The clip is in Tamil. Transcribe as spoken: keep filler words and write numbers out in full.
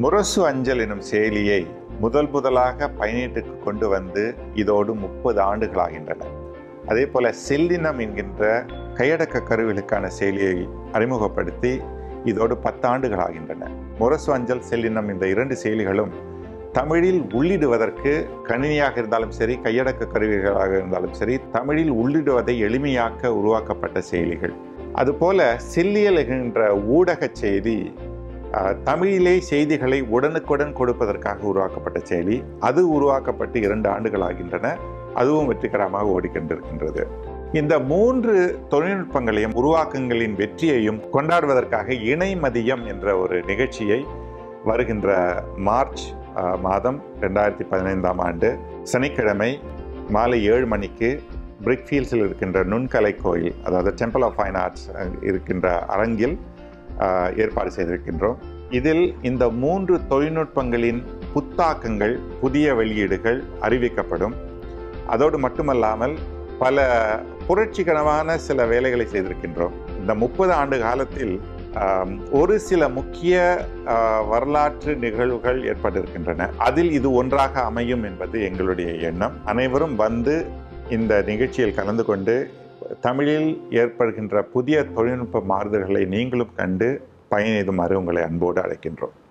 முரசு அஞ்சல் எனும் செயலியை முதல் முதலாக பயனீட்டுக்கு கொண்டு வந்து இதோடு முப்பது ஆண்டுகளாகின்றன. அதே போல செல்லினம் என்கின்ற கையடக்க கருவிகளுக்கான செயலியை அறிமுகப்படுத்தி இதோடு பத்து ஆண்டுகள் ஆகின்றன. முரசு அஞ்சல், செல்லினம் இந்த இரண்டு செயலிகளும் தமிழில் உள்ளிடுவதற்கு கணினியாக இருந்தாலும் சரி, கையடக்க கருவிகளாக இருந்தாலும் சரி, தமிழில் உள்ளிடுவதை எளிமையாக்க உருவாக்கப்பட்ட செயலிகள். அதுபோல செல்லியல் என்கின்ற ஊடக செய்தி தமிழிலே செய்திகளை உடனுக்குடன் கொடுப்பதற்காக உருவாக்கப்பட்ட செயலி. அது உருவாக்கப்பட்டு இரண்டு ஆண்டுகள் ஆகின்றன. அதுவும் வெற்றிகரமாக ஓடிக்கொண்டிருக்கின்றது. இந்த மூன்று தொழில்நுட்பங்களையும் உருவாக்கங்களின் வெற்றியையும் கொண்டாடுவதற்காக இணை மதியம் என்ற ஒரு நிகழ்ச்சியை வருகின்ற மார்ச் மாதம் ரெண்டாயிரத்தி பதினைந்தாம் ஆண்டு சனிக்கிழமை மாலை ஏழு மணிக்கு பிரிக்ஃபீல்ட்ஸில் இருக்கின்ற நுண்கலை கோயில், அதாவது டெம்பிள் ஆஃப் ஃபைன் ஆர்ட்ஸ் இருக்கின்ற அரங்கில் ஏற்பாடு செய்திருக்கின்றோம். இதில் இந்த மூன்று தொழில்நுட்பங்களின் புத்தாக்கங்கள், புதிய வெளியீடுகள் அறிவிக்கப்படும். அதோடு மட்டுமல்லாமல் பல புரட்சிகரமான சில வேலைகளை செய்திருக்கின்றோம். இந்த முப்பது ஆண்டு காலத்தில் ஒரு சில முக்கிய வரலாற்று நிகழ்வுகள் ஏற்பட்டிருக்கின்றன. அதில் இது ஒன்றாக அமையும் என்பது எங்களுடைய எண்ணம். அனைவரும் வந்து இந்த நிகழ்ச்சியில் கலந்து கொண்டு தமிழில் ஏற்படுகின்ற புதிய தொழில்நுட்ப மாறுதல்களை நீங்களும் கண்டு பயனெய்துமாறு உங்களை அன்போடு அழைக்கின்றோம்.